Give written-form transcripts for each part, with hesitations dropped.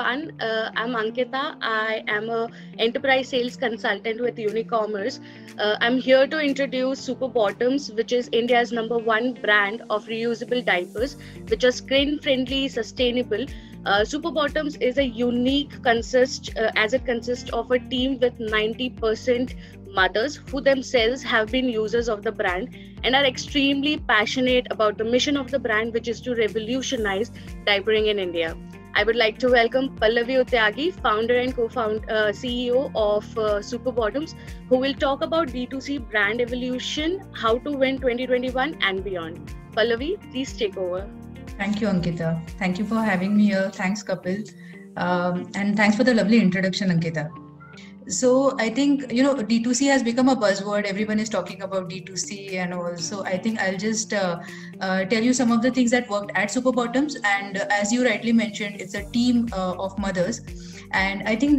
everyone. I'm Ankita. I am a enterprise sales consultant with Unicommerce. I'm here to introduce Super Bottoms, which is India's #1 brand of reusable diapers, which are screen-friendly, sustainable. Super Bottoms is a unique as it consists of a team with 90% mothers who themselves have been users of the brand and are extremely passionate about the mission of the brand, which is to revolutionize diapering in India. I would like to welcome Pallavi Utyagi, founder and CEO of Super Bottoms, who will talk about D2C brand evolution, how to win 2021 and beyond. Pallavi, please take over. Thank you, Ankita. Thank you for having me here. Thanks, Kapil. And thanks for the lovely introduction, Ankita. So I think, D2C has become a buzzword. Everyone is talking about D2C and all. So I think I'll just tell you some of the things that worked at Super Bottoms. And as you rightly mentioned, it's a team of mothers. And I think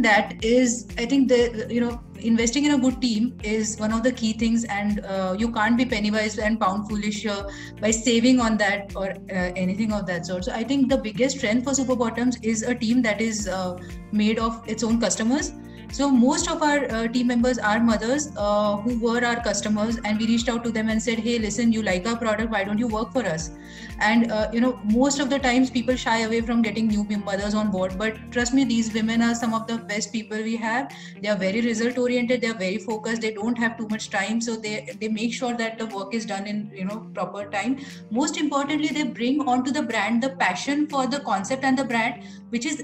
investing in a good team is one of the key things. And you can't be penny wise and pound foolish by saving on that or anything of that sort. So I think the biggest strength for Super Bottoms is a team that is made of its own customers. So most of our team members are mothers who were our customers, and we reached out to them and said, hey, listen, you like our product, why don't you work for us? And most of the times people shy away from getting new mothers on board, but trust me, these women are some of the best people we have. They are very result oriented, they are very focused, they don't have too much time, so they make sure that the work is done in proper time. Most importantly, they bring onto the brand the passion for the concept and the brand, which is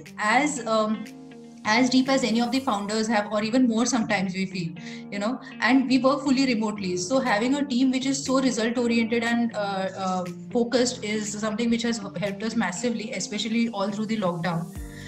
as deep as any of the founders have, or even more sometimes we feel, and we work fully remotely. So having a team which is so result oriented and focused is something which has helped us massively, especially all through the lockdown.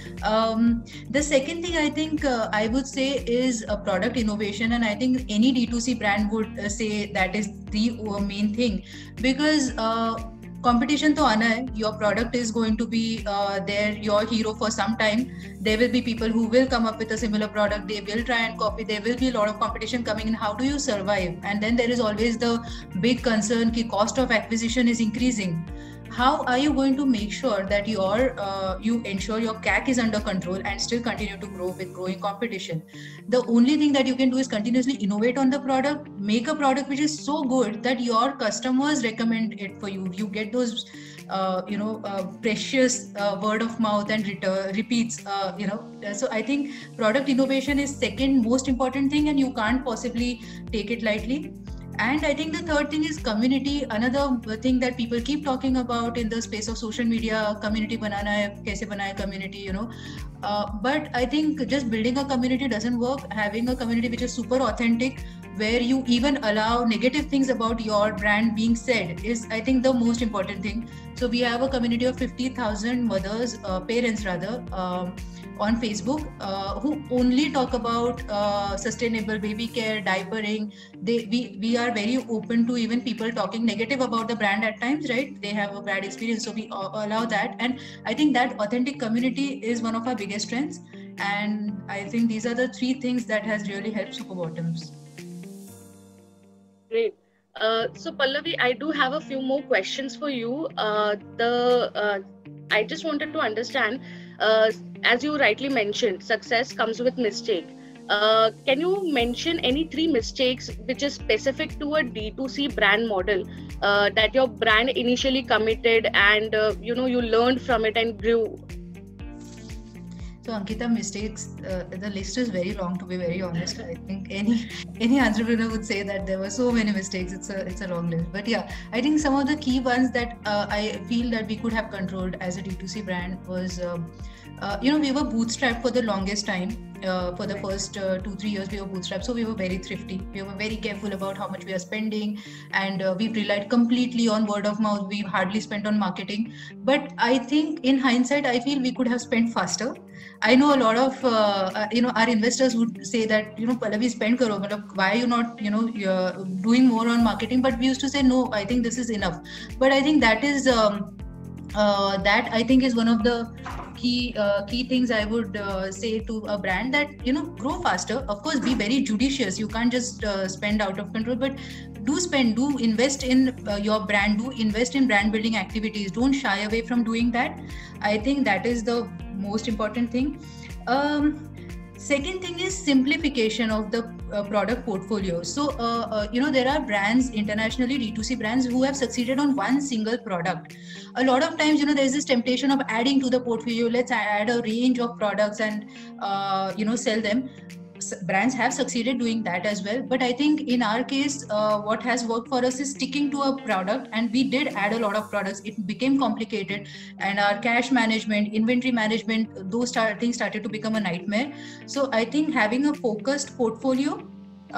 The second thing I think I would say is product innovation, and I think any D2C brand would say that is the main thing, because competition to aana hai. Your product is going to be your hero for some time. There will be people who will come up with a similar product. They will try and copy. There will be a lot of competition coming in. How do you survive? And then there is always the big concern that cost of acquisition is increasing. How are you going to make sure that you ensure your CAC is under control and still continue to grow with growing competition? The only thing that you can do is continuously innovate on the product, make a product which is so good that your customers recommend it for you. You get those precious word of mouth and repeats. So I think product innovation is second most important thing, and you can't possibly take it lightly. And I think the third thing is community. Another thing that people keep talking about in the space of social media, community banana hai, kaise banaya community, but I think just building a community doesn't work. Having a community which is super authentic, where you even allow negative things about your brand being said, is I think the most important thing. So we have a community of 50,000 mothers, parents rather, on Facebook who only talk about sustainable baby care, diapering. We are very open to even people talking negative about the brand at times, right? They have a bad experience, so we allow that. And I think that authentic community is one of our biggest strengths. And I think these are the three things that has really helped Super Bottoms. Great. So Pallavi, I do have a few more questions for you. I just wanted to understand, as you rightly mentioned, success comes with mistake. Can you mention any 3 mistakes which is specific to a D2C brand model that your brand initially committed and you learned from it and grew? So Ankita, mistakes, the list is very long, to be very honest. I think any entrepreneur would say that there were so many mistakes. It's a long list. But yeah, I think some of the key ones that I feel that we could have controlled as a D2C brand was, we were bootstrapped for the longest time. For the first 2-3 years, we were bootstrapped. So we were very thrifty. We were very careful about how much we are spending, and we relied completely on word of mouth. We hardly spent on marketing. But I think in hindsight, I feel we could have spent faster. I know a lot of our investors would say that Pallavi, spend karo, why are you not doing more on marketing? But we used to say no, I think this is enough. But I think that is that I think is one of the key things I would say to a brand, that grow faster. Of course, be very judicious. You can't just spend out of control, but do invest in your brand, do invest in brand building activities. Don't shy away from doing that. I think that is the most important thing. Second thing is simplification of the product portfolio. So, there are brands internationally, D2C brands, who have succeeded on one single product. A lot of times, there's this temptation of adding to the portfolio. Let's add a range of products and, sell them. Brands have succeeded doing that as well, but I think in our case what has worked for us is sticking to a product, and we did add a lot of products. It became complicated, and our cash management, inventory management, those things started to become a nightmare. So I think having a focused portfolio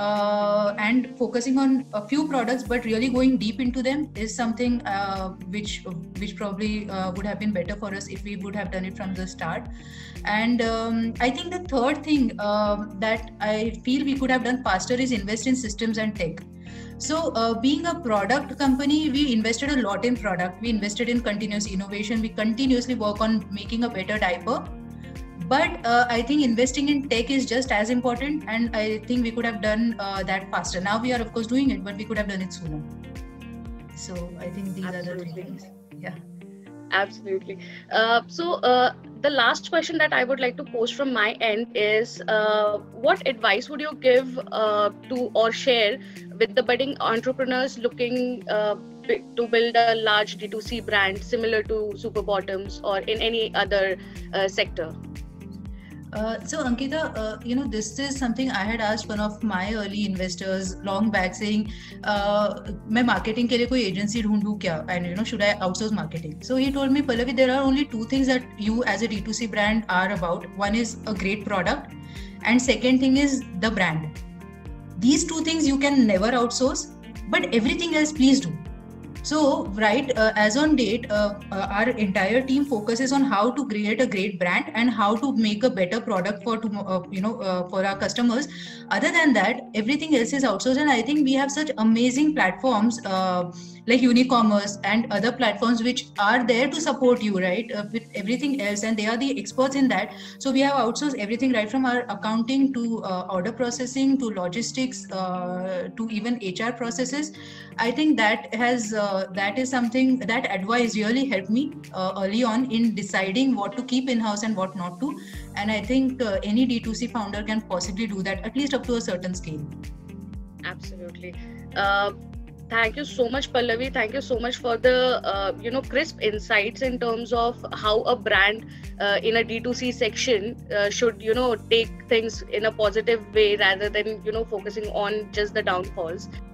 and focusing on a few products but really going deep into them is something which probably would have been better for us if we would have done it from the start. And I think the third thing that I feel we could have done faster is invest in systems and tech. So being a product company, we invested a lot in product. We invested in continuous innovation. We continuously work on making a better diaper. But I think investing in tech is just as important, and I think we could have done that faster. Now we are of course doing it, but we could have done it sooner. So I think these are the three things. Yeah. Absolutely. So the last question that I would like to pose from my end is, what advice would you give to or share with the budding entrepreneurs looking to build a large D2C brand similar to Super Bottoms or in any other sector? So Ankita, this is something I had asked one of my early investors long back, saying, "मैं marketing के लिए कोई agency ढूंढूं क्या? And should I outsource marketing?" So he told me, Pallavi, there are only two things that you as a D2C brand are about. One is a great product, and second thing is the brand. These two things you can never outsource, but everything else, please do. So, right, as on date, our entire team focuses on how to create a great brand and how to make a better product for for our customers. Other than that, everything else is outsourced, and I think we have such amazing platforms like Unicommerce and other platforms which are there to support you, right, with everything else, and they are the experts in that. So we have outsourced everything, right from our accounting to order processing to logistics to even HR processes. I think that is something, that advice really helped me early on in deciding what to keep in-house and what not to. And I think any D2C founder can possibly do that, at least up to a certain scale. Absolutely. Thank you so much, Pallavi. Thank you so much for the crisp insights in terms of how a brand in a D2C section should take things in a positive way rather than focusing on just the downfalls.